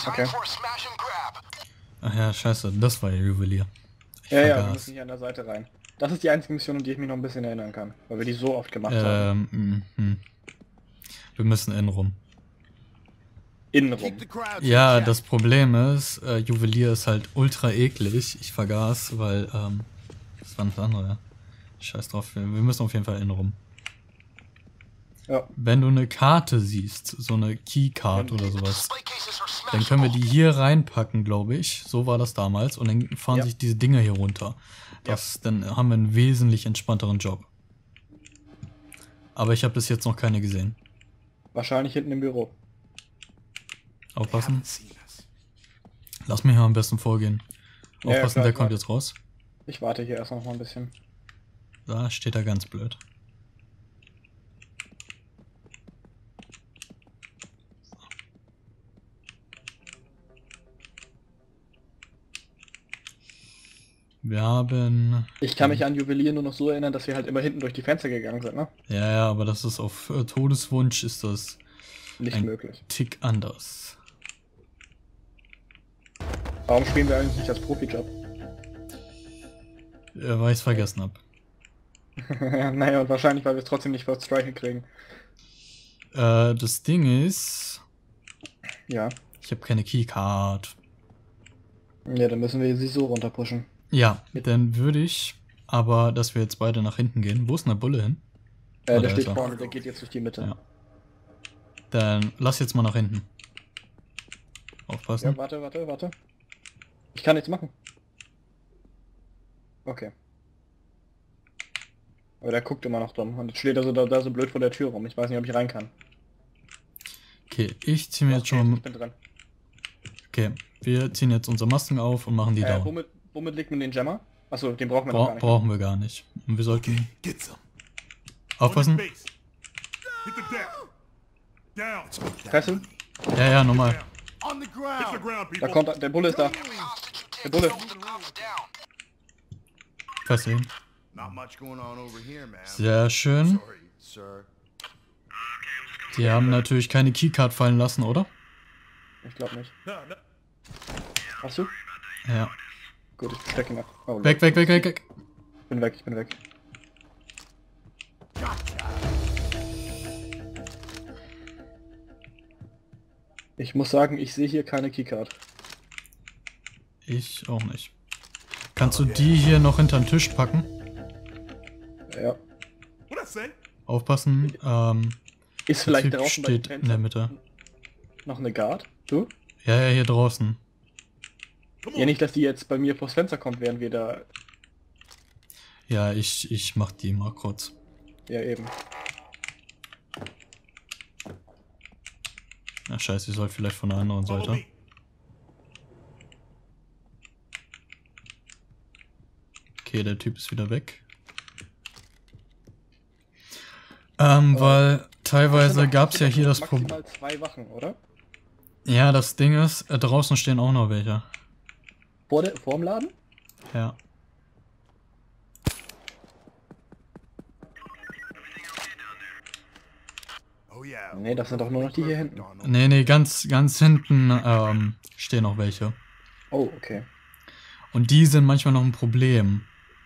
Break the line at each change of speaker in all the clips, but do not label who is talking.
Okay.
Ach ja, scheiße, das war ja Juwelier. Ich
Ja,
vergaß.
wir müssen hier an der Seite rein. Das ist die einzige Mission, an die ich mich noch ein bisschen erinnern kann, weil wir die so oft gemacht haben.
Wir müssen innen rum.
Innenrum.
Ja, das Problem ist, Juwelier ist halt ultra eklig. Ich vergaß, weil, das war das andere, ja. Scheiß drauf, wir müssen auf jeden Fall innen rum.
Ja.
Wenn du eine Karte siehst, so eine Keycard oder sowas, dann können wir die hier reinpacken, glaube ich. So war das damals. Und dann fahren sich diese Dinger hier runter. Dann haben wir einen wesentlich entspannteren Job. Aber ich habe bis jetzt noch keine gesehen.
Wahrscheinlich hinten im Büro.
Aufpassen. Lass mich mal am besten vorgehen. Aufpassen,
klar,
der kommt jetzt raus.
Ich warte hier erst noch mal ein bisschen.
Da steht er ganz blöd. Wir haben...
Ich kann mich an Juwelier nur noch so erinnern, dass wir halt immer hinten durch die Fenster gegangen sind, ne?
Ja, aber das ist auf Todeswunsch ist das
Nicht möglich.
Tick anders.
Warum spielen wir eigentlich nicht als Profi-Job?
Weil ich es vergessen habe.
Naja, und wahrscheinlich, weil wir es trotzdem nicht First Strike kriegen.
Das Ding ist...
Ja.
Ich habe keine Keycard.
Ja, dann müssen wir sie so runterpushen.
Ja, dann würde ich... Aber, dass wir jetzt beide nach hinten gehen. Wo ist denn der Bulle hin?
Der steht vorne, der geht jetzt durch die Mitte.
Ja. Dann lass jetzt mal nach hinten. Aufpassen.
Ja, warte. Ich kann nichts machen. Okay. Aber der guckt immer noch dumm. Und jetzt steht er so da so blöd vor der Tür rum. Ich weiß nicht, ob ich rein kann.
Okay, ich ziehe mir jetzt schon...
Ich bin drin.
Okay, wir ziehen jetzt unsere Masken auf und machen die down.
Womit legt man den Jammer? Achso, den brauchen wir noch gar nicht.
Brauchen wir gar nicht. Und wir sollten... Aufpassen.
Fesseln?
Ja, nochmal.
Da kommt der Bulle ist da. Der Bulle.
Fesseln. Sehr schön. Die haben natürlich keine Keycard fallen lassen, oder?
Ich glaube nicht. Hast du?
Ja.
Gut, ich stecke ihn ab. Oh,
Weg.
Ich bin weg. Ich muss sagen, ich sehe hier keine Keycard.
Ich auch nicht. Kannst du die hier noch hinterm Tisch packen?
Ja.
Aufpassen.
Ist vielleicht draußen bei den
steht in der Mitte.
noch eine Guard? Du?
Ja, hier draußen.
Ja, nicht, dass die jetzt bei mir vors Fenster kommt, während wir da...
Ja, ich mach die mal kurz.
Ja, eben.
Na scheiße, ich soll vielleicht von der anderen Seite. Okay, der Typ ist wieder weg. Weil teilweise gab es ja hier das Problem.
Maximal 2 Wachen, oder?
Ja, das Ding ist, draußen stehen auch noch welche.
Vorm Laden?
Ja.
Nee, das sind doch nur noch die hier hinten.
Nee, ganz hinten stehen noch welche.
Oh, okay.
Und die sind manchmal noch ein Problem.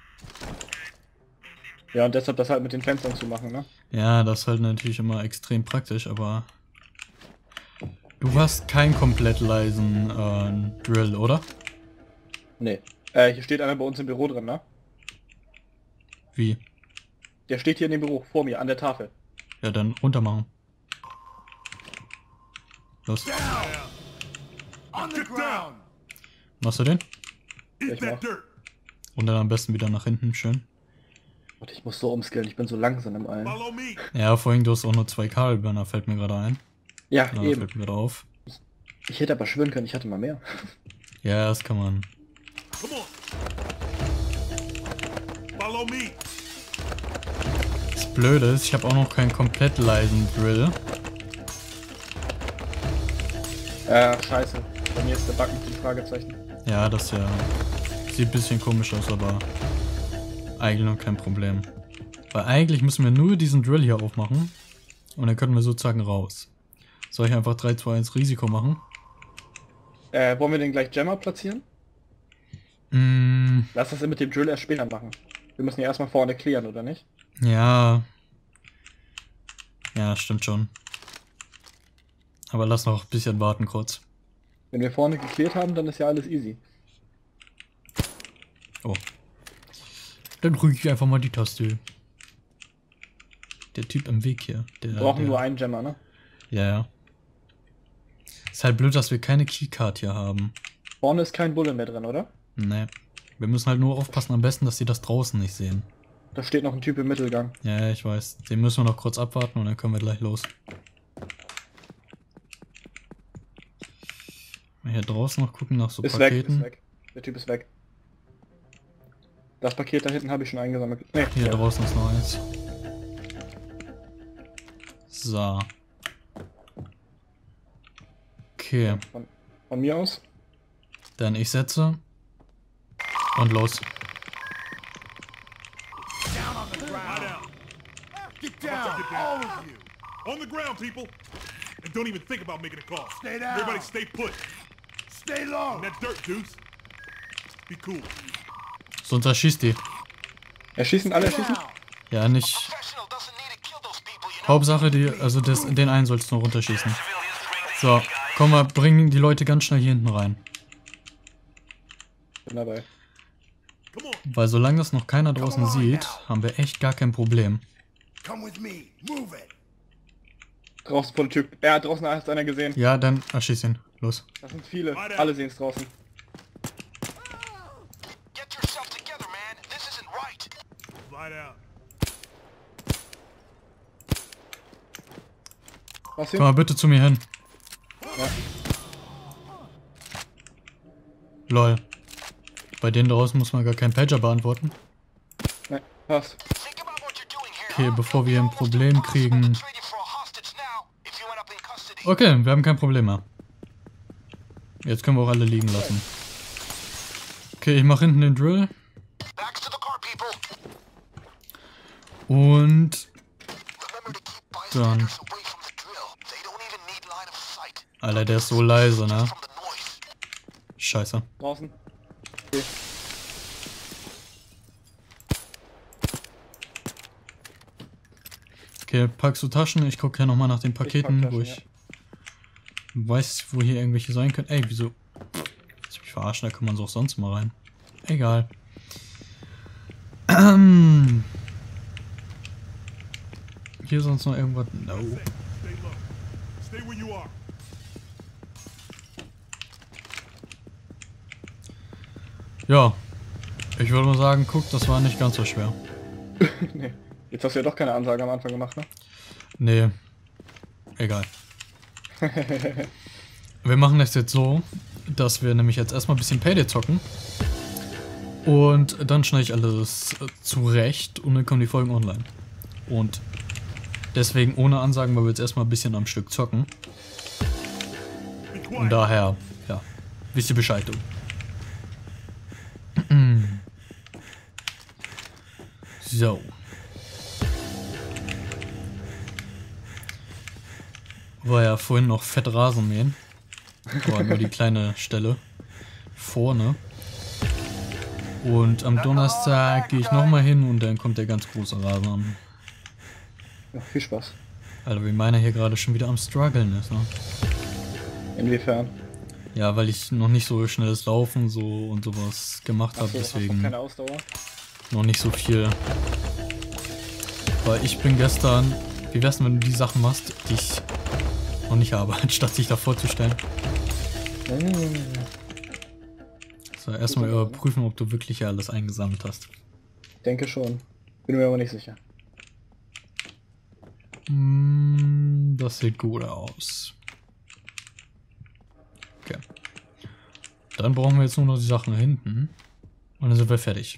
Ja, und deshalb das halt mit den Fenstern zu machen, ne?
Ja, das ist halt natürlich immer extrem praktisch, aber... Du hast keinen komplett leisen Drill, oder?
Nee. Hier steht einer bei uns im Büro drin, ne?
Wie?
Der steht hier in dem Büro, vor mir, an der Tafel.
Ja, dann runter machen. Los. Machst du den?
Ich mach.
Und dann am besten wieder nach hinten, schön.
Und ich muss so umskillen, ich bin so langsam im Allen.
Ja, vorhin du hast auch nur 2 Kabelburner, fällt mir gerade ein.
Ja, eben.
Fällt mir gerade auf.
Ich hätte aber schwören können, ich hatte mal mehr.
Ja, das kann man. Das Blöde ist, ich habe auch noch keinen komplett leisen Drill.
Scheiße. Bei mir ist der Bug mit dem Fragezeichen.
Ja, das ja sieht ein bisschen komisch aus, aber eigentlich noch kein Problem. Weil eigentlich müssen wir nur diesen Drill hier aufmachen und dann können wir sozusagen raus. Soll ich einfach 3, 2, 1 Risiko machen?
Wollen wir den gleich Jammer platzieren? Lass das mit dem Drill erst später machen. Wir müssen ja erstmal vorne klären, oder nicht?
Ja. Ja, stimmt schon. Aber lass noch ein bisschen warten kurz.
Wenn wir vorne geklärt haben, dann ist ja alles easy.
Oh. Dann drücke ich einfach mal die Taste. Der Typ im Weg hier.
Wir brauchen nur einen Jammer, ne?
Ja, ja. Ist halt blöd, dass wir keine Keycard hier haben.
Vorne ist kein Bulle mehr drin, oder?
Nee. Wir müssen halt nur aufpassen, am besten, dass sie das draußen nicht sehen.
Da steht noch ein Typ im Mittelgang.
Ja, ich weiß. Den müssen wir noch kurz abwarten und dann können wir gleich los. Mal hier draußen noch gucken nach so Paketen.
Ist weg. Der Typ ist weg. Das Paket da hinten habe ich schon eingesammelt. Nee,
hier draußen ist noch eins. So. Okay.
Von mir aus.
Dann ich setze. Und los.
Get down, all of you. On the ground, people. And don't even think about making a call. Stay down. Everybody stay put. Stay low. And that dirt, Deuce. Be cool.
Sonst erschießt die.
Erschießen, alle erschießen?
Ja, nicht. Hauptsache, den einen sollst du noch runterschießen. So, komm mal, bring die Leute ganz schnell hier hinten rein.
Bin dabei.
Weil solange das noch keiner draußen sieht, haben wir echt gar kein Problem.
Draußen vor der Tür. Ja, draußen hat einer gesehen.
Ja, dann erschieß ihn. Los.
Das sind viele. Alle sehen es draußen. Was hier?
Komm mal bitte zu mir hin.
Ja.
Lol. Bei denen draußen muss man gar keinen Pager beantworten.
Ne, passt.
Okay, bevor wir ein Problem kriegen. Okay, wir haben kein Problem mehr. Jetzt können wir auch alle liegen lassen. Okay, ich mache hinten den Drill. Und dann. Alter, der ist so leise, ne? Scheiße.
Draußen. Okay.
Okay, packst du Taschen? Ich gucke ja nochmal nach den Paketen, wo ich weiß, wo hier irgendwelche sein können. Ey, wieso? Lass mich verarschen, da kann man so auch sonst mal rein. Egal. Hier sonst noch irgendwas? No. Ja, ich würde mal sagen, guck, das war nicht ganz so schwer.
Nee. Jetzt hast du ja doch keine Ansage am Anfang gemacht, ne?
Nee. Egal. Wir machen das jetzt so, dass wir nämlich jetzt erstmal ein bisschen Payday zocken. Und dann schneide ich alles zurecht und dann kommen die Folgen online. Und deswegen ohne Ansagen, weil wir jetzt erstmal ein bisschen am Stück zocken. Und daher, ja, wisst ihr Bescheid, du. So. War ja vorhin noch fett Rasenmähen. War nur die kleine Stelle vorne. Und am Donnerstag gehe ich nochmal hin und dann kommt der ganz große Rasen an.
Ja, viel Spaß.
Alter, wie meiner hier gerade schon wieder am struggeln ist, ne?
Inwiefern?
Ja, weil ich noch nicht so schnelles Laufen so und sowas gemacht habe, deswegen
keine Ausdauer?
noch nicht so viel. Weil ich bin gestern, wie wär's denn, wenn du die Sachen machst, die ich noch nicht habe, anstatt sich da vorzustellen. So, erstmal überprüfen, ob du wirklich alles eingesammelt hast.
Ich denke schon. Bin mir aber nicht sicher.
Das sieht gut aus. Okay. Dann brauchen wir jetzt nur noch die Sachen hinten. Und dann sind wir fertig.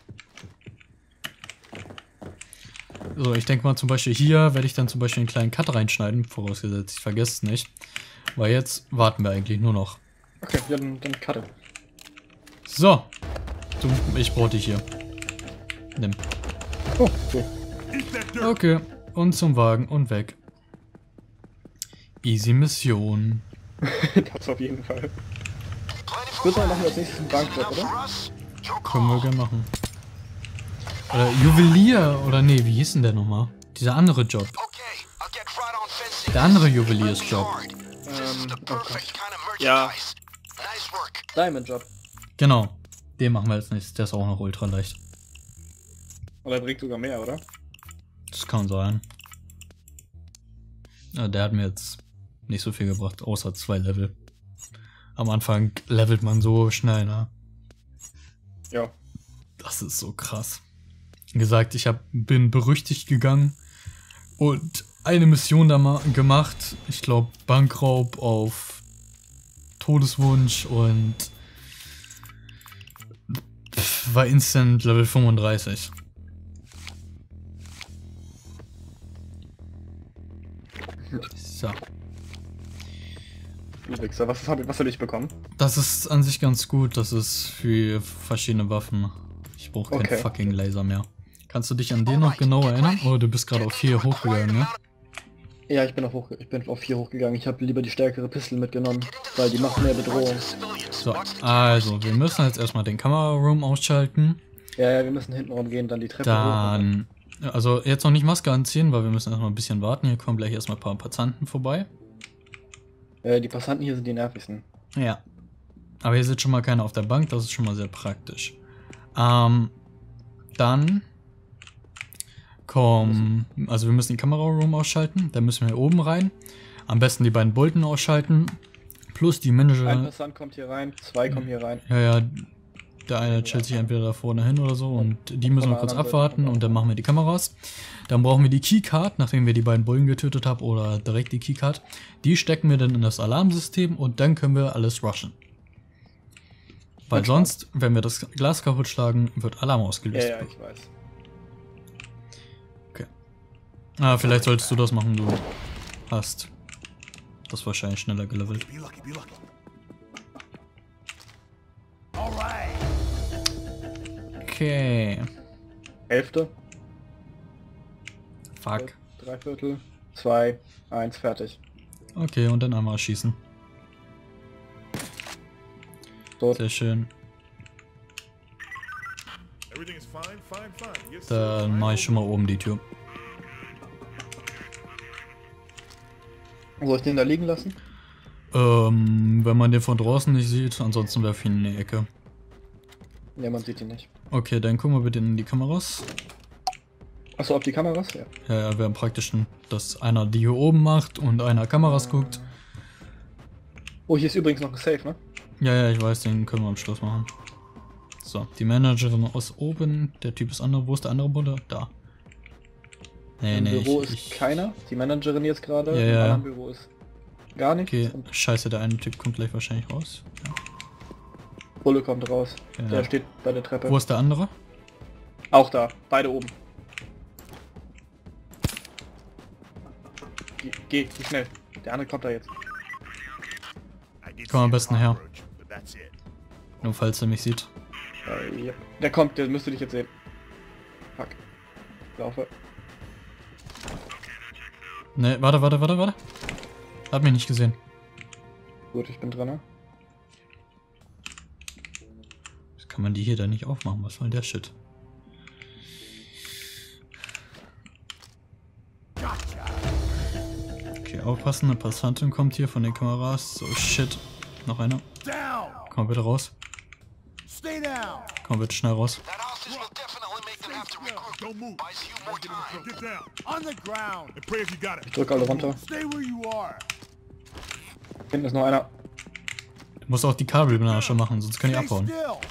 So, ich denke mal zum Beispiel hier werde ich dann zum Beispiel einen kleinen Cut reinschneiden, vorausgesetzt, ich vergesse es nicht. Weil jetzt warten wir eigentlich nur noch.
Okay, ja, dann cutte.
So. Ich brauche dich hier. Nimm.
Oh, cool.
Okay, und zum Wagen und weg. Easy Mission.
Das auf jeden Fall. Ich würde sagen, machen wir als nächstes einen Bankjob, oder?
Können wir gerne machen. Oder Juwelier, oder nee, wie hieß denn der nochmal? Dieser andere Job. Der andere Juweliersjob.
Okay. Ja. Diamond Job.
Genau. Den machen wir als nächstes. Der ist auch noch ultra leicht.
Oder bringt sogar mehr, oder?
Das kann sein. Ja, der hat mir jetzt nicht so viel gebracht, außer 2 Level. Am Anfang levelt man so schnell, ne?
Ja.
Das ist so krass. Wie gesagt, bin berüchtigt gegangen und eine Mission da mal gemacht. Ich glaube, Bankraub auf Todeswunsch und war instant Level 35. So.
Du Wichser, was soll ich bekommen?
Das ist an sich ganz gut. Das ist für verschiedene Waffen. Ich brauche keinen fucking Laser mehr. Kannst du dich an den noch genau erinnern? Oh, du bist gerade auf 4 hochgegangen, ne?
Ja, ich bin auf 4 hochgegangen. Ich habe lieber die stärkere Pistole mitgenommen, weil die macht mehr Bedrohung.
So, also, wir müssen jetzt erstmal den Kameraroom ausschalten.
Ja, wir müssen hinten rumgehen, dann die Treppe
Dann, also jetzt noch nicht Maske anziehen, weil wir müssen erstmal ein bisschen warten. Hier kommen gleich erstmal ein paar Passanten vorbei.
Die Passanten hier sind die nervigsten.
Ja. Aber hier sitzt schon mal keiner auf der Bank, das ist schon mal sehr praktisch. Dann kommen, also wir müssen den Kameraroom ausschalten, dann müssen wir hier oben rein. Am besten die beiden Bolten ausschalten, plus die Manager.
Ein Passant kommt hier rein, 2 kommen hier rein.
Ja, der eine chillt sich entweder da vorne hin oder so und die müssen wir kurz abwarten und dann machen wir die Kameras. Dann brauchen wir die Keycard, nachdem wir die beiden Bullen getötet haben, oder direkt die Keycard. Die stecken wir dann in das Alarmsystem und dann können wir alles rushen. Weil sonst, wenn wir das Glas kaputt schlagen, wird Alarm ausgelöst.
Ja, ich weiß.
Okay. Ah, vielleicht solltest du das machen, du hast das wahrscheinlich schneller gelevelt. Okay.
Hälfte.
Fuck.
3/4, 2, 1, fertig.
Okay, und dann einmal schießen.
Tot.
Sehr schön.
Everything is fine, fine, fine. Yes, sir.
Dann mache ich schon mal oben die Tür.
Soll ich den da liegen lassen?
Wenn man den von draußen nicht sieht, ansonsten werfe ich ihn in die Ecke.
Ne, man sieht ihn nicht.
Okay, dann gucken wir bitte in die Kameras.
Achso, auf die Kameras? Ja.
Ja, wir haben praktisch, dass einer die hier oben macht und einer Kameras guckt.
Oh, hier ist übrigens noch ein Safe, ne?
Ja, ich weiß, den können wir am Schluss machen. So, die Managerin aus oben, der Typ ist andere. Wo ist der andere Bulle? Da. Nee,
Im Büro ist keiner. Die Managerin jetzt gerade.
Ja.
Im Büro ist gar nichts.
Okay, scheiße, der eine Typ kommt gleich wahrscheinlich raus. Ja.
Bulle kommt raus.
Ja.
Der steht bei der Treppe.
Wo ist der andere?
Auch da. Beide oben. Geh schnell. Der andere kommt da jetzt.
Komm am besten her. Nur falls er mich sieht.
Ja. Der kommt, der müsste dich jetzt sehen. Fuck. Laufe.
Ne, warte. Hat mich nicht gesehen.
Gut, ich bin dran. Ne?
Das kann man die hier dann nicht aufmachen. Was soll der Shit? Okay, aufpassen. Eine Passantin kommt hier von den Kameras. So, shit. Noch einer. Komm bitte raus. Komm bitte schnell raus.
Don't move. Get down. On the ground. And pray if you got it.
Ich drücke alle runter.
Stay where you are.
Hinten ist noch einer.
Du musst auch die Kabelbenasche machen, sonst kann ich abhauen.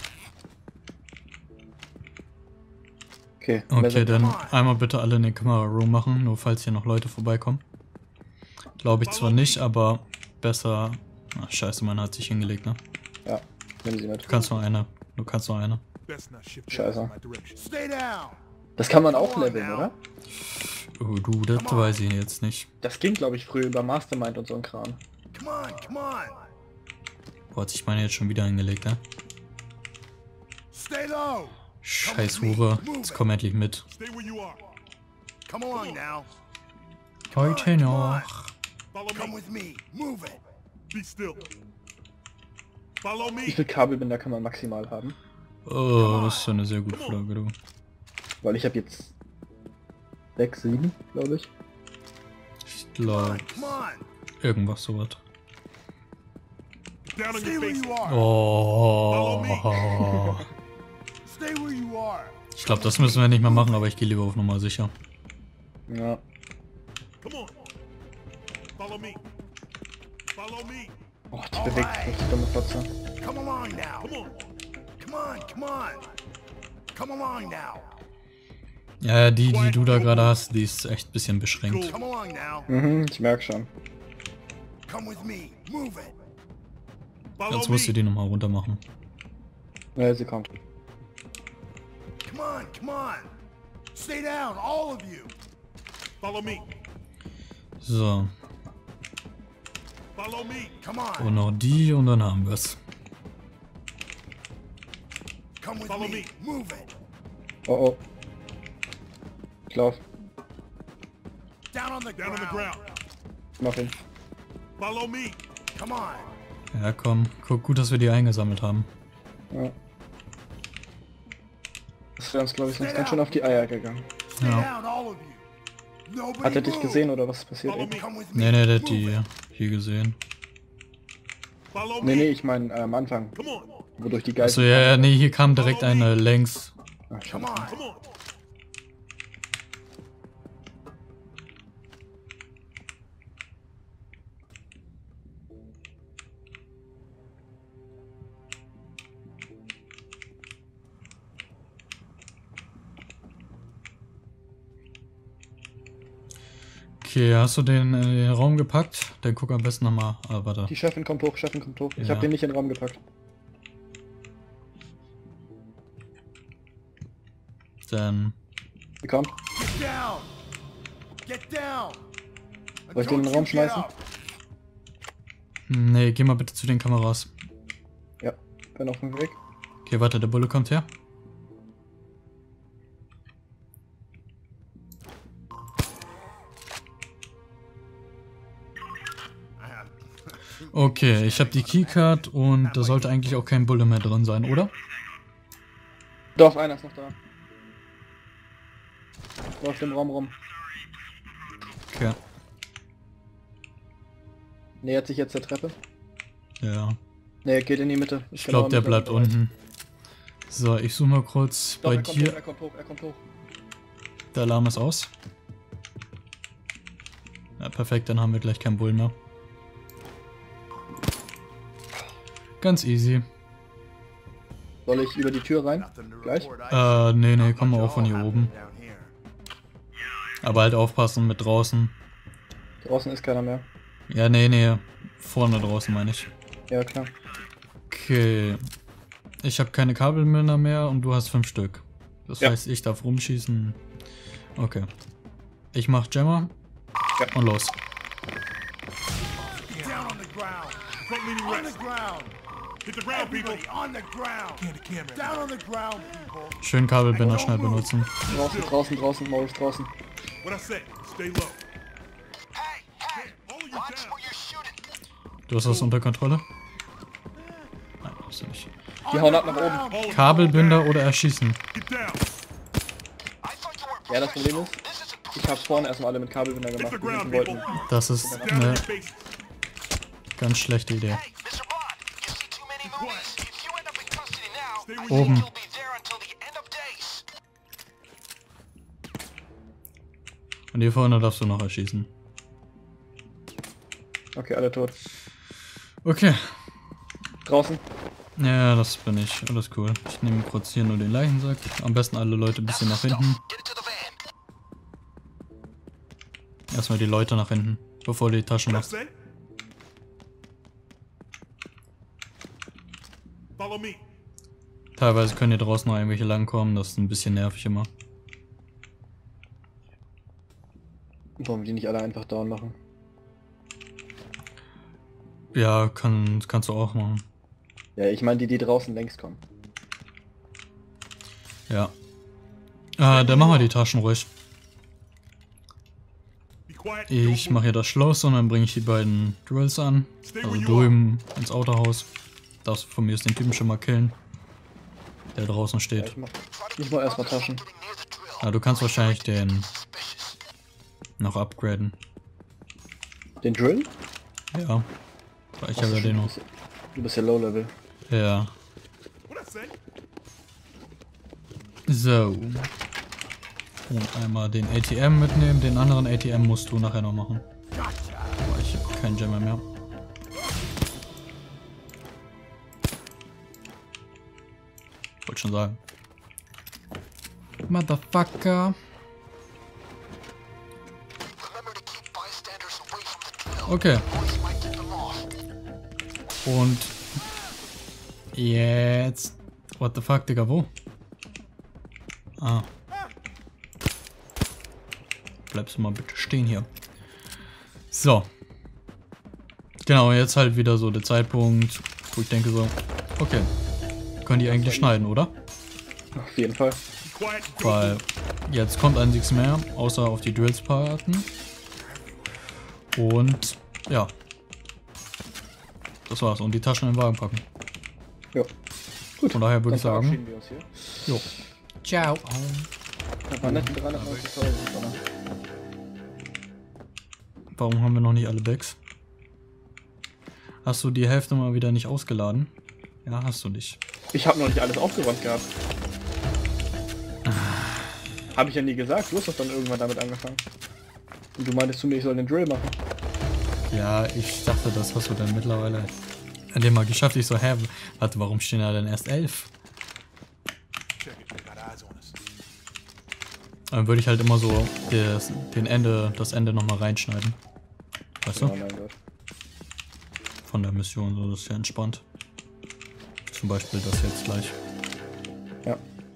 Okay.
Okay, dann einmal bitte alle in den Kameraroom machen, nur falls hier noch Leute vorbeikommen. Glaube ich zwar nicht, aber besser... Ach, scheiße, meine hat sich hingelegt, ne?
Ja, nimm sie mit.
Du kannst nur eine.
Scheiße. Das kann man auch leveln, oder?
Oh, du, das weiß ich jetzt nicht.
Das ging, glaube ich, früher über Mastermind und so ein Kram.
Wo hat sich meine jetzt schon wieder hingelegt, ne? Scheiß Hure, jetzt komm endlich mit. Heute noch.
Be still. Follow
Wie
me.
viel Kabelbinder kann man maximal haben?
Oh, das ist eine sehr gute Frage, du.
Weil ich habe jetzt 6, 7, glaube ich.
Ich glaube,
Come on.
irgendwas sowas.
Down on
Stay
your
where
face.
you are.
Oh.
Stay where you are.
Ich glaube, das müssen wir nicht mehr machen, aber ich gehe lieber auf Nummer sicher.
Ja.
Come on. Follow me. Follow me.
Oh, die bewegt sich, die dumme Fotze.
Come along now.
Come on.
Come on, come on. Come along now.
Ja, die du da gerade hast, die ist echt ein bisschen beschränkt.
Come along now.
Mhm, ich merke schon.
Come with me. Move it.
Follow
Jetzt musst du
me.
die nochmal runter machen.
Ja, sie kommt.
Come on, come on. Stay down, all of you.
Follow me.
So,
Follow me.
Come on.
und noch die und dann haben wir's.
Come with
Follow
me.
me.
Move it.
Oh oh. Ich lauf.
Down on the
Down on the
ground.
ground.
Mach ihn.
Follow me.
Come on.
Ja, komm. Guck, gut, dass wir die eingesammelt haben.
Ja. Das wäre uns, glaube ich, sonst ganz schön auf die Eier gegangen.
Stay
Ja.
down, all of you. Nobody
Hat er dich
move.
gesehen oder was ist passiert?
Follow
Eben?
me.
Come with me.
Nee, der hat
Move
die
it.
hier gesehen.
Follow
Nee,
me.
ich meine am Anfang,
Come on.
wodurch die
Achso,
Geister...
ja, nee, hier kam direkt eine längs.
Ach,
Come
schade.
on.
Come on.
Okay, hast du den in den Raum gepackt? Dann guck am besten nochmal. Ah, warte.
Die Chefin kommt hoch, Chefin kommt hoch. Ich
Ja.
habe den nicht in den Raum gepackt.
Dann.
Sie kommt.
Get down. Get down.
Soll ich den in den Raum schmeißen?
Nee, geh mal bitte zu den Kameras.
Ja, bin auf dem Weg.
Okay, warte, der Bulle kommt her. Okay, ich habe die Keycard und da sollte eigentlich auch kein Bulle mehr drin sein, oder?
Doch, einer ist noch da. Läuft im Raum rum.
Okay.
Nähert sich jetzt der Treppe.
Ja.
Ne, geht in die Mitte.
Ich glaube, der bleibt unten. So, ich suche mal kurz
Doch,
bei
er kommt hoch,
dir.
er kommt hoch, er kommt hoch.
Der Alarm ist aus. Ja, perfekt, dann haben wir gleich keinen Bullen mehr. Ganz easy.
Soll ich über die Tür rein? Gleich?
Nee, komm mal auch von hier oben. Aber halt aufpassen mit draußen.
Draußen ist keiner mehr.
Ja, nee. Vorne draußen meine ich.
Ja, klar.
Okay. Ich habe keine Kabelbinder mehr und du hast 5 Stück. Das
Ja.
heißt, ich darf rumschießen. Okay. Ich mach Jammer.
Ja.
Und los.
Down on the ground.
Front leaning
On the
rest.
ground.
Hit the ground, people.
Everybody on the ground. Down on the ground, people.
Schön Kabelbinder schnell benutzen.
Draußen, Maurice, draußen.
What I say, stay low.
Hey,
All of you
watch
down.
where you're shooting.
Du hast das unter Kontrolle? Nein, hast du nicht.
Die hauen ab nach oben.
All of you
Kabelbinder oder erschießen?
Get down.
I thought you were
Ja, das Problem ist,
This isn't
ich habe vorne erstmal alle mit Kabelbinder
Hit
gemacht,
the
die
ground,
wissen
people.
wollten.
Das ist
Down on
eine
your faces.
ganz schlechte Idee.
Hey, Mr. Bond, you see too many movies. If you end up in custody now,
Stay
I
where
think
Oben.
you'll be there until the end of days.
Und hier vorne darfst du noch erschießen.
Okay, alle tot.
Okay.
Draußen.
Ja, das bin ich. Alles cool. Ich nehme kurz hier nur den Leichensack. Am besten alle Leute ein bisschen nach hinten.
Get it to the van.
Erstmal die Leute nach hinten, bevor du die Taschen
What I
machst.
say? Follow me.
Teilweise können hier draußen noch irgendwelche langkommen. Das ist ein bisschen nervig immer.
Wollen wir die nicht alle einfach down machen?
Ja, kannst du auch machen.
Ja, ich meine die draußen längst kommen.
Ja. Dann machen wir die Taschen ruhig.
Be quiet.
Ich mache hier das Schloss und dann bringe ich die beiden Drills an. Also drüben ins Autohaus. Darfst du von mir aus den Typen schon mal killen, der draußen
Ja,
steht.
ich mach erstmal Taschen.
Ja, du kannst wahrscheinlich den noch upgraden.
Den Drill?
Ja. Ich habe ja den noch.
Du bist ja Low Level.
Ja.
What I say?
So. Und einmal den ATM mitnehmen. Den anderen ATM musst du nachher noch machen. Aber ich habe keinen Jammer mehr. Wollte schon sagen. Motherfucker.
Remember to keep bystanders away from the drill.
Okay.
Boys might tip them off.
Und jetzt. What the fuck, Digga, wo? Ah. Bleibst du mal bitte stehen hier. So. Genau, jetzt halt wieder so der Zeitpunkt, wo ich denke so, okay. Können die eigentlich schneiden, oder?
Auf jeden Fall.
Be quiet and go.
Weil jetzt kommt ein nichts mehr, außer auf die Drills warten. Und ja. Das war's. Und die Taschen in den Wagen packen.
Ja. Gut.
Von daher würde ich sagen,
verabschieden wir uns hier.
jo. Ciao.
Das war nett, 390.000.
Warum haben wir noch nicht alle Bags? Hast du die Hälfte mal wieder nicht ausgeladen? Ja, hast du nicht.
Ich habe noch nicht alles aufgeräumt gehabt. Habe ich ja nie gesagt. Du hast doch dann irgendwann damit angefangen. Und du meintest zu mir, ich soll den Drill machen.
Ja, ich dachte, das hast du dann mittlerweile endlich mal geschafft. Ich so, hä, warte, warum stehen da denn erst 11?
Check it. They got eyes on us.
Dann würde ich halt immer so das Ende nochmal reinschneiden. Weißt
Oh
du?
mein Gott.
Von der Mission, so, das ist ja entspannt. Zum Beispiel das jetzt gleich.
Ja.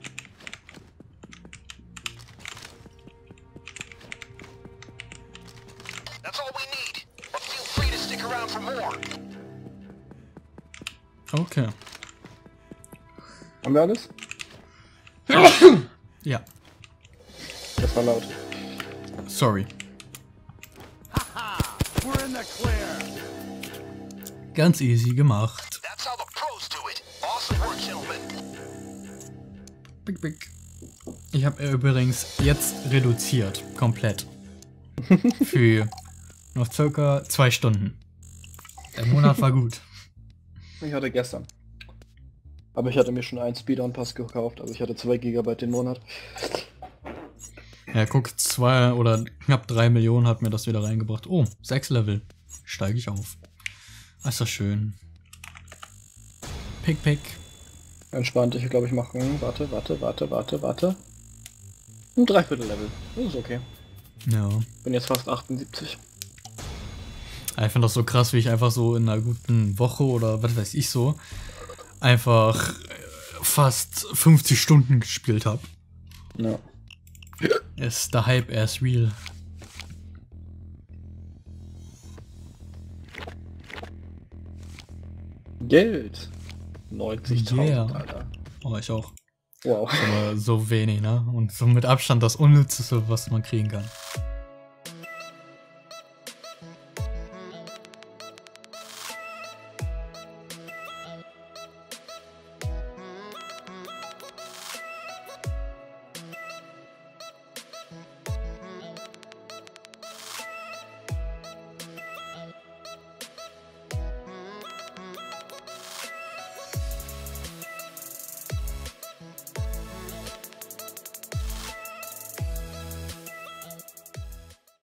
That's all we need. But feel free to stick around for more.
Okay.
Haben wir alles?
Ja,
Das war laut.
sorry.
We're in the clear.
Ganz easy gemacht.
That's how the pros do it. Awesome work, gentlemen.
Big, big. Ich habe übrigens jetzt reduziert, komplett. Für noch circa 2 Stunden. Der Monat war gut.
Ich hatte gestern. Aber ich hatte mir schon einen Speedrun-Pass gekauft, also ich hatte 2 GB den Monat.
Ja, guck, 2 oder knapp 3 Millionen hat mir das wieder reingebracht. Oh, 6 Level. Steige ich auf. Ist das schön. Pick, pick.
Entspannt, ich glaube, ich mache... Warte. Ein Dreiviertel-Level. Das ist okay.
Ja.
Bin jetzt fast 78.
Ich finde das so krass, wie ich einfach so in einer guten Woche oder was weiß ich so einfach fast 50 Stunden gespielt habe.
Ja.
Ist der Hype erst real.
Geld. 90.000,
Yeah.
Alter.
Oh, ich auch.
Wow.
Aber so wenig, ne? Und so mit Abstand das Unnützeste, was man kriegen kann.